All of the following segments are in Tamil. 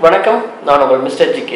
வணக்கம், நான் உங்கள் Mr.GK.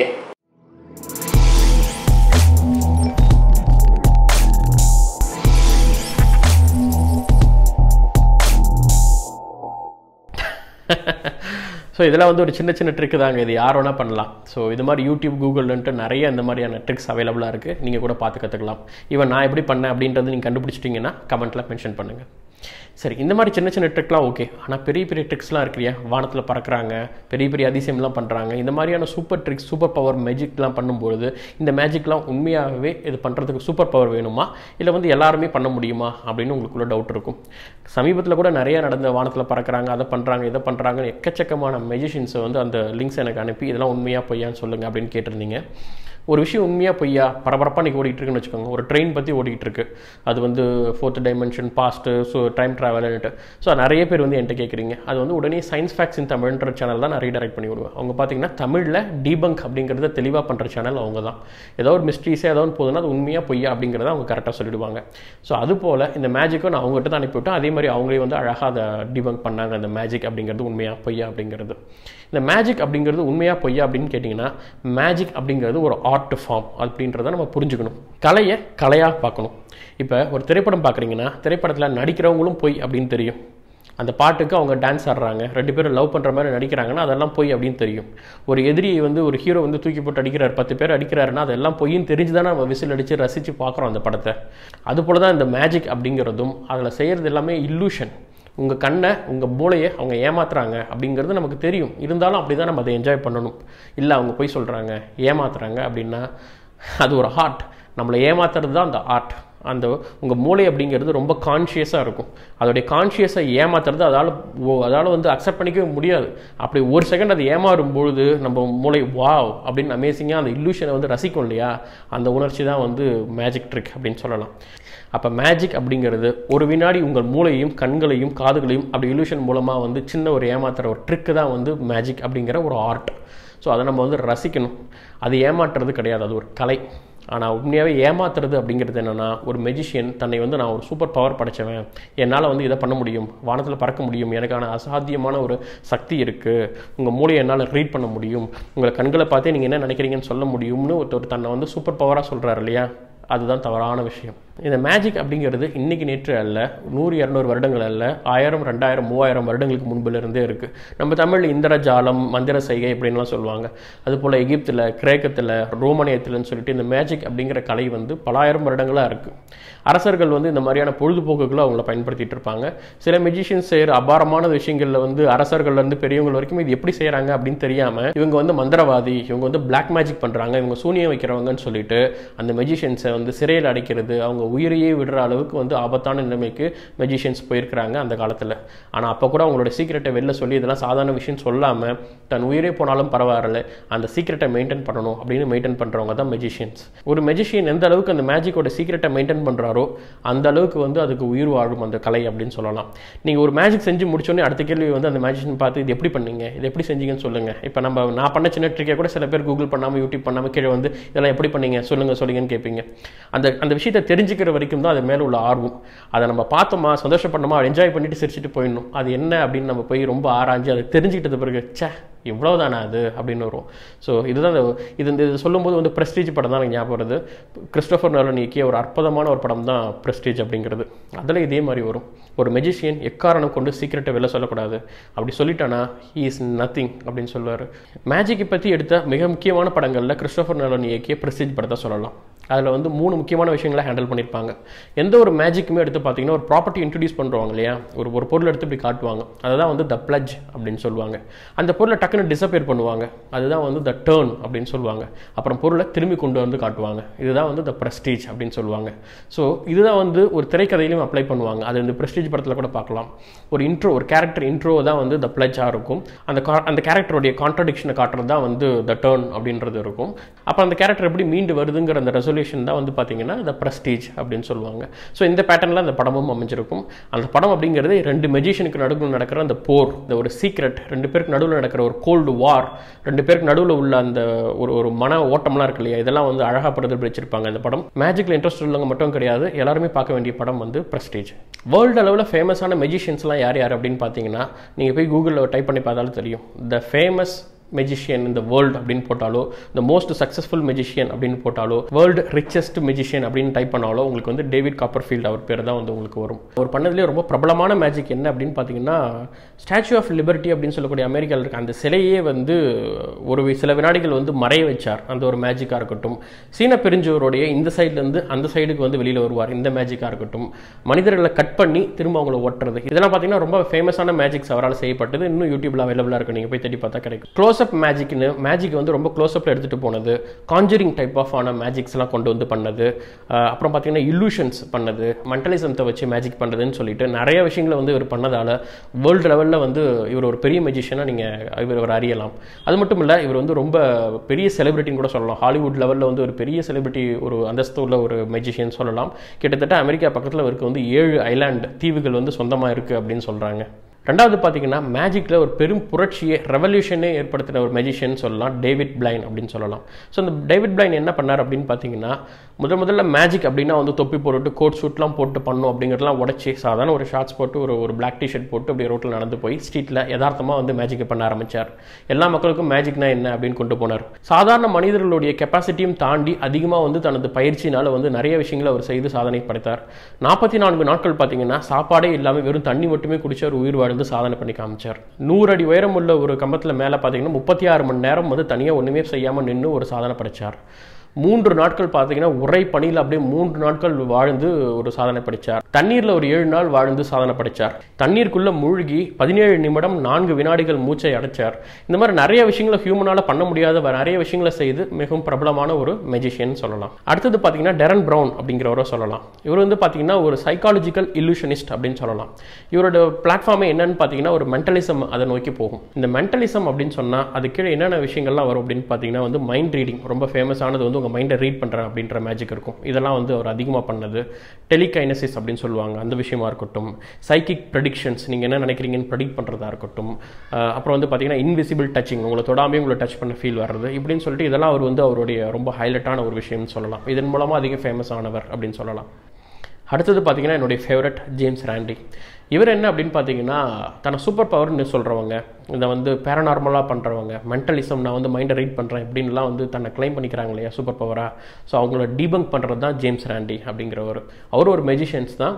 ஸோ இதெல்லாம் வந்து ஒரு சின்ன சின்ன ட்ரிக்கு தாங்க. இது யார் வேணால் பண்ணலாம். ஸோ இது மாதிரி யூடியூப், கூகுள்ன்ட்டு நிறைய இந்த மாதிரியான ட்ரிக்ஸ் அவைலபிளாக இருக்குது. நீங்கள் கூட பார்த்து கற்றுக்கலாம். ஈவன் நான் எப்படி பண்ணேன் அப்படின்றது நீங்கள் கண்டுபிடிச்சிட்டிங்கன்னா கமெண்ட்டில் மென்ஷன் பண்ணுங்கள். சரி, இந்த மாதிரி சின்ன சின்ன ட்ரிக்லாம் ஓகே. ஆனால் பெரிய பெரிய ட்ரிக்ஸ்லாம் இருக்குல்லையா, வானத்தில் பறக்கிறாங்க, பெரிய பெரிய அதிசயம்லாம் பண்ணுறாங்க. இந்த மாதிரியான சூப்பர் ட்ரிக்ஸ், சூப்பர் பவர் மேஜிக்லாம் பண்ணும்பொழுது இந்த மேஜிக்லாம் உண்மையாகவே இது பண்ணுறதுக்கு சூப்பர் பவர் வேணுமா, இல்லை வந்து எல்லாருமே பண்ண முடியுமா அப்படின்னு உங்களுக்குள்ள டவுட் இருக்கும். சமீபத்தில் கூட நிறைய நடந்த வானத்தில் பறக்கிறாங்க, அதை பண்ணுறாங்க, இதை பண்ணுறாங்க, எக்கச்சக்கமான மெஜிஷியன்ஸை வந்து அந்த லிங்க்ஸ் எனக்கு அனுப்பி இதெல்லாம் உண்மையாக பொய்யான்னு சொல்லுங்கள் அப்படின்னு கேட்டிருந்தீங்க. ஒரு விஷயம் உண்மையாக பொய்யா பரபரப்பாக இன்றைக்கி ஓடிட்டு இருக்குன்னு வச்சுக்கோங்க. ஒரு ட்ரெயின் பற்றி ஓடிட்டு இருக்கு, அது வந்து 4th dimension, past, so time ட்ராவல்னுட்டு. ஸோ நிறைய பேர் வந்து என்கிட்ட கேட்குறீங்க. அது வந்து உடனே சயின்ஸ் ஃபேக்ட்ஸ் இன் தமிழ்ன்ற சேனல் தான் நான் ரீடைரக்ட் பண்ணி விடுவேன். அவங்க பார்த்தீங்கன்னா தமிழில் டீபங்க் அப்படிங்கிறத தெளிவாக பண்ணுற சேனல் அவங்க தான். ஏதோ ஒரு மிஸ்ட்ரீஸே ஏதோ ஒன்று போதுன்னா அது உண்மையாக பொய்யா அப்படிங்கிறத அவங்க கரெக்டாக சொல்லிவிடுவாங்க. ஸோ அதுபோல் இந்த மேஜிக்கும் நான் அவங்ககிட்ட தான் அனுப்பிவிட்டேன். அதே மாதிரி அவங்களே வந்து அழகாக அதை டீபங்க் பண்ணாங்க. அந்த மேஜிக் அப்படிங்கிறது உண்மையாக பொய்யா அப்படிங்கிறது. இந்த மேஜிக் அப்படிங்கிறது உண்மையாக பொய்யா அப்படின்னு கேட்டிங்கன்னா, மேஜிக் அப்படிங்கிறது ஒரு ஆர்ட் ஃபார்ம் அப்படின்றத நம்ம புரிஞ்சுக்கணும். கலையை கலையாக பார்க்கணும். இப்போ ஒரு திரைப்படம் பார்க்குறீங்கன்னா, திரைப்படத்தில் நடிக்கிறவங்களும் பொய் அப்படின்னு தெரியும். அந்த பாட்டுக்கு அவங்க டான்ஸ் ஆடுறாங்க, 2 பேரும் லவ் பண்ணுற மாதிரி நடிக்கிறாங்கன்னா அதெல்லாம் பொய் அப்படின்னு தெரியும். ஒரு எதிரி வந்து ஒரு ஹீரோ வந்து தூக்கி போட்டு அடிக்கிறார், 10 பேர் அடிக்கிறாருன்னா அதெல்லாம் பொய்ன்னு தெரிஞ்சு தானே நம்ம விசில் அடித்து ரசித்து பார்க்குறோம் அந்த படத்தை. அதுபோல் தான் இந்த மேஜிக் அப்படிங்கிறதும். அதில் செய்கிறது எல்லாமே இல்லூஷன். உங்கள் கண்ணை, உங்கள் மூளையை அவங்க ஏமாத்துறாங்க அப்படிங்கிறது நமக்கு தெரியும். இருந்தாலும் அப்படி தான் நம்ம அதை என்ஜாய் பண்ணணும். இல்லை அவங்க பொய் சொல்கிறாங்க, ஏமாத்துறாங்க அப்படின்னா அது ஒரு ஆர்ட். நம்மளை ஏமாத்துறது தான் அந்த ஆர்ட். அந்த உங்கள் மூளை அப்படிங்கிறது ரொம்ப கான்ஷியஸாக இருக்கும். அதோடைய கான்ஷியஸை ஏமாத்துறது அதால் வந்து அக்செப்ட் பண்ணிக்கவே முடியாது. அப்படி ஒரு செகண்ட் அது ஏமாறும் பொழுது நம்ம மூளை வாவ் அப்படின்னு அமேசிங்காக அந்த இல்லூஷனை வந்து ரசிக்கும் இல்லையா, அந்த உணர்ச்சி தான் வந்து மேஜிக் ட்ரிக் அப்படின்னு சொல்லலாம். அப்போ மேஜிக் அப்படிங்கிறது ஒரு வினாடி உங்கள் மூளையையும், கண்களையும், காதுகளையும் அப்படி இல்லூஷன் மூலமாக வந்து சின்ன ஒரு ஏமாத்துற ஒரு ட்ரிக்கு தான் வந்து மேஜிக் அப்படிங்கிற ஒரு ஆர்ட். ஸோ அதை நம்ம வந்து ரசிக்கணும். அது ஏமாற்றுறது கிடையாது, அது ஒரு கலை. ஆனால் உண்மையாகவே ஏமாத்துறது அப்படிங்கிறது என்னென்னா, ஒரு மெஜிஷியன் தன்னை வந்து நான் ஒரு சூப்பர் பவர் படைச்சவன், என்னால் வந்து இதை பண்ண முடியும், வானத்தில் பறக்க முடியும், எனக்கான அசாத்தியமான ஒரு சக்தி இருக்குது, உங்கள் மூளையை என்னால் ரீட் பண்ண முடியும், உங்களை கண்களை பார்த்தே நீங்கள் என்ன நினைக்கிறீங்கன்னு சொல்ல முடியும்னு ஒருத்தர் தன்னை வந்து சூப்பர் பவராக சொல்கிறார் இல்லையா, அதுதான் தவறான விஷயம். இந்த மேஜிக் அப்படிங்கிறது இன்றைக்கி நேற்று அல்ல, 100-200 வருடங்கள் அல்ல, 1000, 2000, 3000 வருடங்களுக்கு முன்பிலிருந்தே இருக்குது. நம்ம தமிழில் இந்திரஜாலம், மந்திர சைகை இப்படின்லாம் சொல்லுவாங்க. அதுபோல் எகிப்தில், கிரேக்கத்தில், ரோமானியத்தில்னு சொல்லிட்டு இந்த மேஜிக் அப்படிங்கிற கலை வந்து பல ஆயிரம் வருடங்களாக இருக்குது. அரசர்கள் வந்து இந்த மாதிரியான பொழுதுபோக்குகளை அவங்கள பயன்படுத்திகிட்டு இருப்பாங்க. சில மெஜிஷியன்ஸ் செய்கிற அபாரமான விஷயங்களில் வந்து அரசர்கள்லேருந்து பெரியவங்க வரைக்கும் இது எப்படி செய்கிறாங்க அப்படின்னு தெரியாமல் இவங்க வந்து மந்திரவாதி, இவங்க வந்து பிளாக் மேஜிக் பண்ணுறாங்க, இவங்க சூனியம் வைக்கிறவங்கன்னு சொல்லிட்டு அந்த மெஜிஷியன்ஸை வந்து சிறையில் அடைக்கிறது, அவங்க உயிரையே விடுற அளவுக்கு வந்து ஆபத்தான நிலைமைக்கு மெஜிஷியன்ஸ் போயிருக்கிறாங்க அந்த காலத்தில். ஆனால் அப்போ கூட அவங்களோட சீக்கிரட்டை வெளில சொல்லி இதெல்லாம் சாதாரண விஷயம் சொல்லாமல் தன் உயிரே போனாலும் பரவாயில்ல, அந்த சீக்கிரட்டை மெயின்டைன் பண்ணணும் அப்படின்னு மெயின்டைன் பண்ணுறவங்க தான் மெஜிஷியன்ஸ். ஒரு மெஜிஷியன் எந்த அளவுக்கு அந்த மேஜிக்கோட சீக்கிரட்டை மெயின்டைன் பண்ணுறாரோ அந்த அளவுக்கு வந்து அதுக்கு உயிர் வாழும் அந்த கலை அப்படின்னு சொல்லலாம். நீங்கள் ஒரு மேஜிக் செஞ்சு முடிச்சோன்னே அடுத்த கேள்வி வந்து அந்த மேஜிஷியன் பார்த்து இது எப்படி பண்ணீங்க, இது எப்படி செஞ்சீங்கன்னு சொல்லுங்கள். இப்போ நான் பண்ண சின்ன ட்ரிக்கை கூட சில பேர் கூகுள் பண்ணாமல், யூடியூப் பண்ணாமல் கீழே வந்து இதெல்லாம் எப்படி பண்ணீங்க சொல்லுங்கன்னு கேட்பீங்க. அந்த விஷயத்தை தெரிஞ்சுக்கிற வரைக்கும் தான் அது மேலே உள்ள ஆர்வம். அதை நம்ம பார்த்தோமா, சந்தோஷப்படணுமா, என்ஜாய் பண்ணிட்டு சிரிச்சுட்டு போயிடணும். அது என்ன அப்படின்னு நம்ம போய் ரொம்ப ஆராய்ஞ்சு அதை தெரிஞ்சுக்கிட்டது பிறகு இவ்வளோதானே அது அப்படின்னு வரும். ஸோ இதுதான் இது சொல்லும்போது வந்து ப்ரெஸ்டீஜ் படம் தான் எனக்கு ஞாபகம் வருது. கிறிஸ்டோஃபர் நோலன் இயக்கிய ஒரு அற்புதமான ஒரு படம் தான் ப்ரெஸ்டீஜ் அப்படிங்கிறது. அதில் இதே மாதிரி வரும். ஒரு மெஜிஷியன் எக்காரணம் கொண்டு சீக்கிரட்டை வெளில சொல்லக்கூடாது, அப்படி சொல்லிட்டானா ஹீ இஸ் நத்திங் அப்படின்னு சொல்லுவார். மேஜிக்கை பற்றி எடுத்த மிக முக்கியமான படங்களில் கிறிஸ்டோஃபர் நோலன் இயக்கிய ப்ரெஸ்டீஜ் படத்தை சொல்லலாம். அதில் வந்து 3 முக்கியமான விஷயங்களை ஹேண்டில் பண்ணியிருப்பாங்க. எந்த ஒரு மேஜிக்குமே எடுத்து பார்த்தீங்கன்னா ஒரு ப்ராப்பர்ட்டி இன்ட்ரடியூஸ் பண்ணுவாங்க இல்லையா, ஒரு பொருளை எடுத்து இப்படி காட்டுவாங்க, அதுதான் வந்து த பிளட்ஜ் அப்படின்னு சொல்லுவாங்க. அந்த பொருளை டக்குன்னு டிஸப்பியர் பண்ணுவாங்க, அதுதான் வந்து த டேர்ன் அப்படின்னு சொல்லுவாங்க. அப்புறம் பொருளை திரும்பி கொண்டு வந்து காட்டுவாங்க, இதுதான் வந்து த ப்ரெஸ்டீஜ் அப்படின்னு சொல்லுவாங்க. ஸோ இதுதான் வந்து ஒரு திரைக்கதையிலையும் அப்ளை பண்ணுவாங்க. அது இந்த ப்ரெஸ்டீஜ் படத்தில் கூட பார்க்கலாம். ஒரு கேரக்டர் இன்ட்ரோ தான் வந்து த பிளட்ஜாக இருக்கும். அந்த கேரக்டருடைய கான்ட்ரடிக்ஷனை காட்டுறது தான் வந்து த டேர்ன் அப்படின்றது இருக்கும். அப்போ அந்த கேரக்டர் எப்படி மீண்டு வருதுங்கிற அந்த ரெசல்யூஷன் தான் வந்து பார்த்தீங்கன்னா த ப்ரெஸ்டீஜ் அப்படின்னு சொல்லுவாங்க. ஸோ இந்த பேட்டர்னில் அந்த படமும் அமைஞ்சிருக்கும். அந்த படம் அப்படிங்கிறது 2 மெஜிஷியனுக்கு நடுவில் நடக்கிற அந்த போர், இந்த ஒரு சீக்ரெட், 2 பேருக்கு நடுவில் நடக்கிற ஒரு கோல்டு வார், 2 பேருக்கு நடுவில் உள்ள அந்த ஒரு மன ஓட்டம்லாம் இருக்கு இல்லையா, இதெல்லாம் வந்து அழகாக பிரதிபலிச்சிருப்பாங்க இந்த படம். மேஜிக்கில் இன்ட்ரெஸ்ட் உள்ளவங்க மட்டும் கிடையாது, எல்லாருமே பார்க்க வேண்டிய படம் வந்து ப்ரெஸ்டீஜ். வேர்ல்டு அளவில் ஃபேமஸான மெஜிஷியன்ஸ்லாம் யார் அப்படின்னு பார்த்தீங்கன்னா, நீங்கள் போய் கூகுளில் டைப் பண்ணி பார்த்தாலும் தெரியும். த ஃபேமஸ் மெஜிஷியன் இந்த வேர்ல்டு அப்படின்னு போட்டாலோ, த மோஸ்ட் சக்ஸஸ்ஃபுல் மெஜிஷியன் அப்படின்னு போட்டாலோ, வேர்ல்டு ரிச்சஸ்ட் மெஜிஷியன் அப்படின்னு டைப் பண்ணாலோ உங்களுக்கு வந்து டேவிட் காப்பர்ஃபீல்ட் அவர் பேர் தான் வந்து உங்களுக்கு வரும். அவர் பண்ணதுலேயே ரொம்ப பிரபலமான மேஜிக் என்ன அப்படின்னு பார்த்தீங்கன்னா, ஸ்டாச்சு ஆஃப் லிபர்ட்டி அப்படின்னு சொல்லக்கூடிய அமெரிக்காவில் இருக்க அந்த சிலையே வந்து ஒரு சில வினாடிகள் வந்து மறைய வச்சார். அந்த ஒரு மேஜிக்காக இருக்கட்டும், சீன பெருஞ்சுவருடைய இந்த சைட்லேருந்து அந்த சைடுக்கு வந்து வெளியில் வருவார், இந்த மேஜிக்காக இருக்கட்டும், மனிதர்களை கட் பண்ணி திரும்ப அவங்கள ஒட்டுறது, இதெல்லாம் பார்த்தீங்கன்னா ரொம்ப ஃபேமஸான மேஜிக்ஸ் அவரால் செய்யப்பட்டது. இன்னும் யூடியூப்ல அவைலபிளாக இருக்கு, நீங்கள் போய் தேடி பார்த்தா கிடைக்கும். க்ளோஸ்அப் மேஜிக்னு மேஜிக் வந்து ரொம்ப க்ளோஸ்அப்பில் எடுத்துகிட்டு போனது, கான்ஜரிங் டைப் ஆஃப் ஆன மேஜிக்ஸ்லாம் கொண்டு வந்து பண்ணது, அப்புறம் பார்த்தீங்கன்னா இல்லூஷன்ஸ் பண்ணது, மென்டலிசத்தை வச்சு மேஜிக் பண்ணுறதுன்னு சொல்லிட்டு நிறைய விஷயங்களை வந்து இவர் பண்ணதால் வேர்ல்டு லெவலில் வந்து இவர் ஒரு பெரிய மெஜிஷியனாக நீங்கள் இவர் அறியலாம். அது மட்டும் இல்லை, இவர் வந்து ரொம்ப பெரிய செலிபிரிட்டின்னு கூட சொல்லலாம். ஹாலிவுட் லெவலில் வந்து ஒரு பெரிய செலிபிரிட்டி, ஒரு அந்தஸ்து உள்ள ஒரு மெஜிஷியன் சொல்லலாம். கிட்டத்தட்ட அமெரிக்கா பக்கத்தில் இவருக்கு வந்து 7 ஐலாண்ட் தீவுகள் வந்து சொந்தமாக இருக்குது அப்படின்னு சொல்கிறாங்க. ரெண்டாவது பார்த்தீங்கன்னா மேஜிக்கில் ஒரு பெரும் புரட்சியை, ரெவல்யூஷனே ஏற்படுத்தின ஒரு மெஜிஷியன் சொல்லலாம், டேவிட் பிளைன் அப்படின்னு சொல்லலாம். ஸோ இந்த டேவிட் பிளைன் என்ன பண்ணார் அப்படின்னு பார்த்தீங்கன்னா, முதல்ல மேஜிக் அப்படின்னா வந்து தொப்பி போட்டு கோட் ஷூட்லாம் போட்டு பண்ணும் அப்படிங்கிறதுலாம் உடச்சி சாதாரண ஒரு ஷார்ட்ஸ் போட்டு ஒரு பிளாக் டிஷர்ட் போட்டு அப்படி ரோட்டில் நடந்து போய் ஸ்ட்ரீட்டில் யதார்த்தமாக வந்து மேஜிக்கை பண்ண ஆரம்பித்தார். எல்லா மக்களுக்கும் மேஜிக்னா என்ன அப்படின்னு கொண்டு போனார். சாதாரண மனிதர்களுடைய கெப்பாசிட்டியும் தாண்டி அதிகமாக வந்து தனது பயிற்சினால் வந்து நிறைய விஷயங்களை அவர் செய்து சாதனை படைத்தார். 44 நாட்கள் பார்த்தீங்கன்னா சாப்பாடே இல்லாமல் வெறும் தண்ணி மட்டுமே குடிச்சு அவர் உயிர் வாழ்ந்து சாதனை பண்ணி காமிச்சார். 100 அடி உயரம் உள்ள ஒரு கம்பத்தில் மேலே பார்த்தீங்கன்னா 36 மணி நேரம் வந்து தனியாக ஒன்றுமே செய்யாமல் நின்று ஒரு சாதனை படைச்சார். 3 நாட்கள் பார்த்தீங்கன்னா உரை பணியில் அப்படியே 3 நாட்கள் வாழ்ந்து ஒரு சாதனை படைச்சார். தண்ணீரில் ஒரு 7 நாள் வாழ்ந்து சாதனை படைச்சார். தண்ணீருக்குள்ளே மூழ்கி 17 நிமிடம் 4 வினாடிகள் மூச்சை அடைச்சார். இந்த மாதிரி நிறைய விஷயங்களை ஹியூமனால் பண்ண முடியாத நிறைய விஷயங்களை செய்து மிகவும் பிரபலமான ஒரு மெஜிஷியன் சொல்லலாம். அடுத்தது பார்த்தீங்கன்னா டெரன் ப்ரவுன் அப்படிங்கிறவரை சொல்லலாம். இவர் வந்து பார்த்தீங்கன்னா ஒரு சைக்காலஜிக்கல் இல்லூஷனிஸ்ட் அப்படின்னு சொல்லலாம். இவரோட பிளாட்ஃபார்மே என்னன்னு பார்த்தீங்கன்னா ஒரு மென்டலிசம் அதை நோக்கி போகும். இந்த மென்டலிசம் அப்படின்னு சொன்னால் அது கீழே என்னென்ன விஷயங்கள்லாம் வரும் அப்படின்னு பார்த்தீங்கன்னா வந்து மைண்ட் ரீடிங், ரொம்ப ஃபேமஸானது வந்து உங்கள் மைண்டை ரீட் பண்ணுறேன் அப்படின்ற மேஜிக் இருக்கும். இதெல்லாம் வந்து அவர் அதிகமாக பண்ணது. டெலிகைனசிஸ் அப்படின்னு சொல்லுவாங்க, அந்த விஷயமா இருக்கட்டும். சைக்கிக் ப்ரெடிக்ஷன்ஸ், நீங்கள் என்ன நினைக்கிறீங்கன்னு ப்ரெடிக்ட் பண்ணுறதா இருக்கட்டும். அப்புறம் வந்து பார்த்தீங்கன்னா இன்விசிபிள் டச்சிங், உங்களை தொடாமே உங்களை டச் பண்ண ஃபீல் வர்றது, இப்படின்னு சொல்லிட்டு இதெல்லாம் அவர் வந்து அவருடைய ரொம்ப ஹைலைட்டான ஒரு விஷயம்னு சொல்லலாம். இதன் மூலமாக அதிக ஃபேமஸ் ஆனவர் அப்படின்னு சொல்லலாம். அடுத்தது பார்த்தீங்கன்னா என்னுடைய ஃபேவரட் ஜேம்ஸ் ராண்டி. இவர் என்ன அப்படின்னு பார்த்தீங்கன்னா, தன்னை சூப்பர் பவர்னு சொல்கிறவங்க, இதை வந்து பேரநார்மலாக பண்ணுறவங்க, மென்டலிசம், நான் வந்து மைண்டை ரீட் பண்ணுறேன் இப்படின்லாம் வந்து தன்னை கிளைம் பண்ணிக்கிறாங்க இல்லையா சூப்பர் பவராக. ஸோ அவங்கள டீபங்க் பண்ணுறது தான் ஜேம்ஸ் ராண்டி அப்படிங்கிறவர். அவர் ஒரு மெஜிஷியன்ஸ் தான்.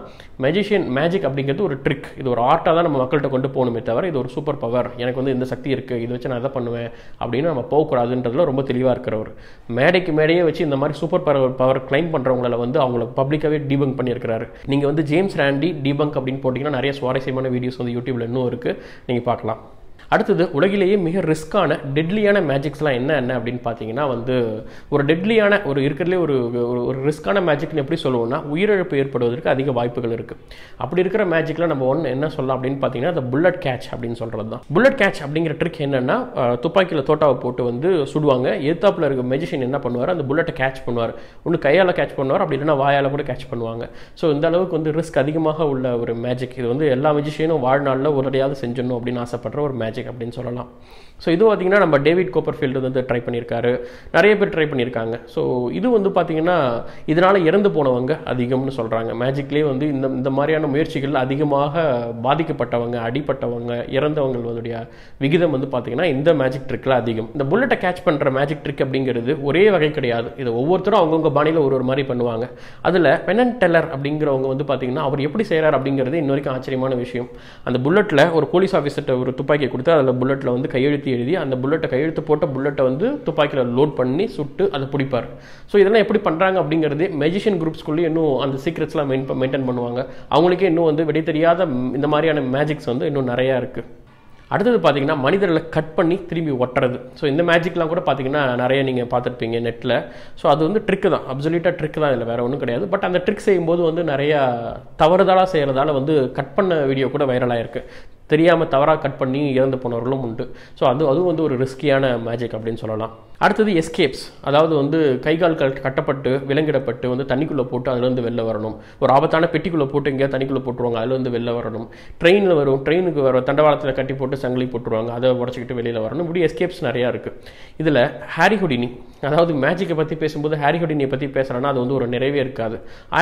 மேஜிக் அப்படிங்கிறது ஒரு ட்ரிக், இது ஒரு ஆர்ட்டாக தான் நம்ம மக்கள்கிட்ட கொண்டு போகணுமே தவிர இது ஒரு சூப்பர் பவர், எனக்கு வந்து இந்த சக்தி இருக்குது, இதை வச்சு நான் எதை பண்ணுவேன் அப்படின்னு நம்ம போகக்கூடாதுன்றதுல ரொம்ப தெளிவாக இருக்கிறவர். மேடையே வச்சு இந்த மாதிரி சூப்பர் பவர் கிளைம் பண்ணுறவங்கள வந்து அவங்கள பப்ளிக்காகவே டீபங்க் பண்ணியிருக்கிறாரு. நீங்கள் வந்து ஜேம்ஸ் ராண்டி டீபங்க் அப்படின்னு போட்டிங்கன்னா நிறைய சுவாரஸ்யமான வீடியோஸ் வந்து யூடியூப்ல இன்னும் இருக்குது, நீங்கள் பார்க்கலாம். அடுத்தது உலகிலேயே மிக ரிஸ்கான டெட்லியான மேஜிக்ஸ்லாம் என்ன அப்படின்னு பார்த்தீங்கன்னா வந்து ஒரு டெட்லியான ஒரு இருக்கிறதுலே ஒரு ரிஸ்கான மேஜிக்னு எப்படி சொல்லுவோம்னா உயிரிழப்பு ஏற்படுவதற்கு அதிக வாய்ப்புகள் இருக்குது. அப்படி இருக்கிற மேஜிக்கில் நம்ம என்ன சொல்லலாம் அப்படின்னு பார்த்தீங்கன்னா அந்த புல்லட் கேட்ச் அப்படின்னு சொல்கிறது தான். புல்லட் கேட்ச் அப்படிங்கிற ட்ரிக் என்னென்னா, துப்பாக்கியில் தோட்டாவை போட்டு வந்து சுடுவாங்க. எதிர்த்தாப்பில் இருக்க மெஜிஷியன் என்ன பண்ணுவார், அந்த புல்லட்டை கேட்ச் பண்ணுவார். ஒன்று கையால் கேட்ச் பண்ணுவார், அப்படி இல்லைன்னா வாயால் கூட கேட்ச் பண்ணுவாங்க. ஸோ இந்த அளவுக்கு வந்து ரிஸ்க் அதிகமாக உள்ள ஒரு மேஜிக். இது வந்து எல்லா மெஜிஷியனும் வாழ்நாளில் ஒரேயாவது செஞ்சிடணும் அப்படின்னு ஆசைப்படுற ஒரு மேஜிக் அப்படின்னு சொல்லலாம். ஸோ இது பார்த்தீங்கன்னா நம்ம டேவிட் காப்பர்ஃபீல்டு வந்து ட்ரை பண்ணியிருக்காரு, நிறைய பேர் ட்ரை பண்ணியிருக்காங்க. ஸோ இது வந்து பார்த்தீங்கன்னா இதனால் இறந்து போனவங்க அதிகம்னு சொல்கிறாங்க. மேஜிக்லேயே வந்து இந்த மாதிரியான முயற்சிகள் அதிகமாக பாதிக்கப்பட்டவங்க, அடிப்பட்டவங்க, இறந்தவங்களுடைய விகிதம் வந்து பார்த்தீங்கன்னா இந்த மேஜிக் ட்ரிக்கில் அதிகம். இந்த புல்லட்டை கேட்ச் பண்ணுற மேஜிக் ட்ரிக் அப்படிங்கிறது ஒரே வகை கிடையாது. இது ஒவ்வொருத்தரும் அவங்கவுங்க பாணியில் ஒரு மாதிரி பண்ணுவாங்க. அதில் பெனன் டெல்லர் அப்படிங்கிறவங்க வந்து பார்த்தீங்கன்னா அவர் எப்படி செய்கிறார் அப்படிங்கிறது இன்ன வரைக்கும் ஆச்சரியமான விஷயம். அந்த புல்லட்டில் ஒரு போலீஸ் ஆஃபீஸர்கிட்ட ஒரு துப்பாக்கியை கொடுத்து அதில் புல்லட்டில் வந்து கையெழுத்து எழுதி அந்த புல்லட்டை கையெழுத்து போட்ட புல்லட்டை வந்து துப்பாக்கியில் லோட் பண்ணி சுட்டு அதை பிடிப்பார். ஸோ இதெல்லாம் எப்படி பண்ணுறாங்க அப்படிங்கிறது மெஜிஷியன் குரூப்ஸ்குள்ளேயே இன்னும் அந்த சீக்ரெட்ஸ்லாம் மெயின்டைன் பண்ணுவாங்க. அவங்களுக்கே இன்னும் வந்து வெளியே தெரியாத இந்த மாதிரியான மேஜிக்ஸ் வந்து இன்னும் நிறையா இருக்குது. அடுத்தது பார்த்தீங்கன்னா மனிதர்களை கட் பண்ணி திரும்பி ஒட்டுறது. ஸோ இந்த மேஜிக்லாம் கூட பார்த்தீங்கன்னா நிறைய நீங்கள் பார்த்துருப்பீங்க நெட்டில். ஸோ அது வந்து ட்ரிக்கு தான், அப்சல்யூட்டாக ட்ரிக் தான், இதில் வேறு ஒன்றும் கிடையாது. பட் அந்த ட்ரிக் செய்யும்போது வந்து நிறையா தவறுதலாக செய்கிறதால வந்து கட் பண்ண வீடியோ கூட வைரலாக இருக்குது. தெரியாமல் தவறாக கட் பண்ணி இறந்து போனவர்களும் உண்டு. ஸோ அதுவும் வந்து ஒரு ரிஸ்கியான மேஜிக் அப்படின்னு சொல்லலாம். அடுத்தது எஸ்கேப்ஸ், அதாவது வந்து கைகால் கட்டப்பட்டு விலங்கிடப்பட்டு வந்து தண்ணிக்குள்ளே போட்டு அதுலேருந்து வெளில வரணும். ஒரு ஆபத்தான பெட்டிக்குள்ளே போட்டு எங்கேயாவது தண்ணிக்குள்ளே போட்டுருவாங்க, அதுலேருந்து வெளில வரணும். ட்ரெயினில் வரும், ட்ரெயினுக்கு வர தண்டவாளத்தில் கட்டி போட்டு சங்கிலி போட்டுருவாங்க, அதை உடச்சிக்கிட்டு வெளியில் வரணும். இப்படி எஸ்கேப்ஸ் நிறையா இருக்குது. இதில் ஹாரி ஹுடினி, அதாவது மேஜிக்கை பற்றி பேசும்போது ஹாரி ஹுடினியை பற்றி பேசுகிறேன்னா அது வந்து ஒரு நிறைவே இருக்காது.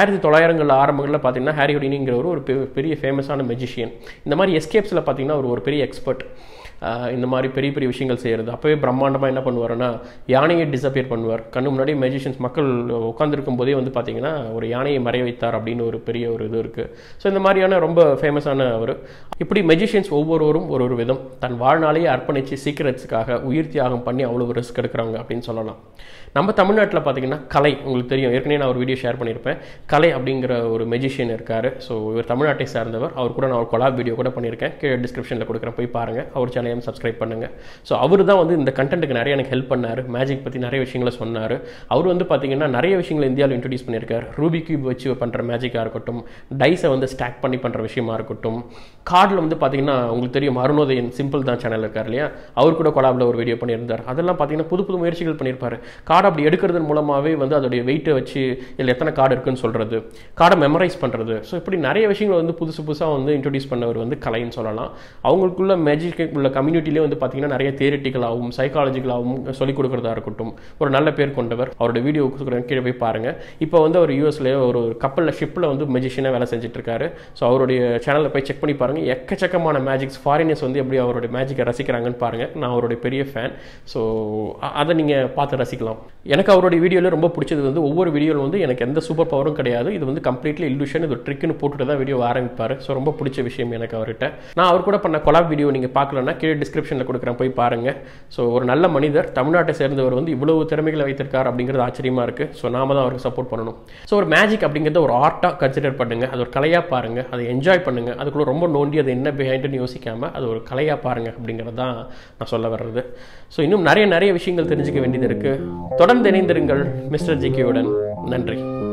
1900 ஆரம்பங்களில் பார்த்தீங்கன்னா ஹாரி ஹுடினிங்கிற ஒரு பெரிய ஃபேமஸான மெஜிஷியன். இந்த மாதிரி எஸ்கேப்ஸில் பார்த்தீங்கன்னா ஒரு பெரிய எக்ஸ்பர்ட். இந்த மாதிரி பெரிய பெரிய விஷயங்கள் செய்கிறது. அப்போவே பிரம்மாண்டமாக என்ன பண்ணுவாருன்னா யானையை டிஸப்பியர் பண்ணுவார். கண்ணு முன்னாடி மேஜிஷியன்ஸ் மக்கள் உட்காந்துருக்கும் போதே வந்து பார்த்தீங்கன்னா ஒரு யானையை மறைய வைத்தார் அப்படின்னு ஒரு பெரிய ஒரு இது இருக்குது. ஸோ இந்த மாதிரியான ரொம்ப ஃபேமஸான அவர். இப்படி மெஜிஷியன்ஸ் ஒவ்வொருவரும் ஒரு விதம் தன் வாழ்நாளையே அர்ப்பணித்து சீக்ரெட்ஸுக்காக உயிர் தியாகம் பண்ணி அவ்வளோ ரிஸ்க் எடுக்கிறவங்க அப்படின்னு சொல்லலாம். நம்ம தமிழ்நாட்டில் பார்த்தீங்கன்னா கலை, உங்களுக்கு தெரியும், ஏற்கனவே நான் ஒரு வீடியோ ஷேர் பண்ணியிருப்பேன். கலை அப்படிங்கிற ஒரு மெஜிஷியன் இருக்கார். ஸோ இவர் தமிழ்நாட்டை சார்ந்தவர். அவர் கூட நான் ஒரு கொலாப் வீடியோ கூட பண்ணியிருக்கேன், கீழே டிஸ்கிரிப்ஷனில் கொடுக்குறேன், போய் பாருங்கள். அவர் சேனலையும் சப்ஸ்கிரைப் பண்ணுங்கள். ஸோ அவர் தான் வந்து இந்த கண்டென்ட்டுக்கு நிறைய எனக்கு ஹெல்ப் பண்ணார். மேஜிக் பற்றி நிறைய விஷயங்களை சொன்னார். அவர் வந்து பார்த்தீங்கன்னா நிறைய விஷயங்களை இந்தியாவில் இன்ட்ரடியூஸ் பண்ணியிருக்கார். ரூபி கியூப் வச்சு பண்ணுற மேஜிக்காக இருக்கட்டும், டைஸை வந்து ஸ்டாக் பண்ணி பண்ணுற விஷயமா இருக்கட்டும், கார்டில் வந்து பார்த்தீங்கன்னா உங்களுக்கு தெரியும் அருணோதயன் சிம்பிள் தான் சேனல் இருக்கார் இல்லையா, அவர் கூட கொலாபில் ஒரு வீடியோ பண்ணியிருந்தார். அதெல்லாம் பார்த்தீங்கன்னா புது புது முயற்சிகள் பண்ணியிருப்பார். கார்டு அப்படி எடுக்கிறதன் மூலமாகவே வந்து அதோடைய வெயிட்டை வச்சு இதில் எத்தனை கார்டு இருக்குன்னு சொல்கிறது, கார்டை மெமரைஸ் பண்ணுறது. ஸோ இப்படி நிறைய விஷயங்கள் வந்து புதுசாக வந்து இன்ட்ரடியூஸ் பண்ணவர் வந்து கலைன்னு சொல்லலாம். அவங்களுக்குள்ள மேஜிக் உள்ள கம்யூனிட்டிலே வந்து பார்த்தீங்கன்னா நிறைய தியரிட்டிக்கலாகவும் சைக்காலஜிக்கலாகவும் சொல்லிக் கொடுக்குறதா இருக்கட்டும், ஒரு நல்ல பேர் கொண்டவர். அவரோட வீடியோ கொடுக்குறேன், கீழே போய் பாருங்கள். இப்போ வந்து அவர் யூஎஸ்லேயே ஒரு கப்பலில் ஷிப்பில் வந்து மெஜிஷியனாக வேலை செஞ்சுட்டு இருக்காரு. ஸோ அவருடைய சேனலில் போய் செக் பண்ணி பாருங்கள். எக்கச்சக்கமான மேஜிக்ஸ், ஃபாரினர்ஸ் வந்து எப்படி அவருடைய மேஜிக்கை ரசிக்கிறாங்கன்னு பாருங்கள். நான் அவருடைய பெரிய ஃபேன். ஸோ அதை நீங்கள் பார்த்து ரசிக்கலாம். எனக்கு அவருடைய வீடியோவில் ரொம்ப பிடிச்சது வந்து ஒவ்வொரு வீடியோவில் வந்து எனக்கு எந்த சூப்பர் பவரும் கிடையாது, இது வந்து கம்ப்ளீட்லி இல்லூஷன், இது ஒரு ட்ரிக்னு போட்டுட்டு தான் வீடியோ ஆரம்பிப்பார். ஸோ ரொம்ப பிடிச்ச விஷயம் எனக்கு அவர்கிட்ட. நான் அவர் கூட பண்ண கொலாப் வீடியோ நீங்கள் பார்க்கலன்னா கீழே டிஸ்கிரிப்ஷனில் கொடுக்குறேன், போய் பாருங்கள். ஸோ ஒரு நல்ல மனிதர், தமிழ்நாட்டை சேர்ந்தவர் வந்து இவ்வளவு திறமைகளை வைத்திருக்கார் அப்படிங்கிறது ஆச்சரியமாக இருக்குது. ஸோ நாம தான் அவருக்கு சப்போர்ட் பண்ணணும். ஸோ ஒரு மேஜிக் அப்படிங்கிறத ஒரு ஆர்ட்டாக கன்சிடர் பண்ணுங்கள், அது ஒரு கலையாக பாருங்கள், அதை என்ஜாய் பண்ணுங்கள். அதுக்குள்ளே ரொம்ப நோண்டி அது என்ன பிஹைண்டுன்னு யோசிக்காமல் அது ஒரு கலையாக பாருங்கள் அப்படிங்கிறது தான் நான் சொல்ல வர்றது. ஸோ இன்னும் நிறைய விஷயங்கள் தெரிஞ்சுக்க வேண்டியது இருக்குது. தொடர்ந்து இணைந்திருங்கள் மிஸ்டர் ஜிகேயுடன். நன்றி.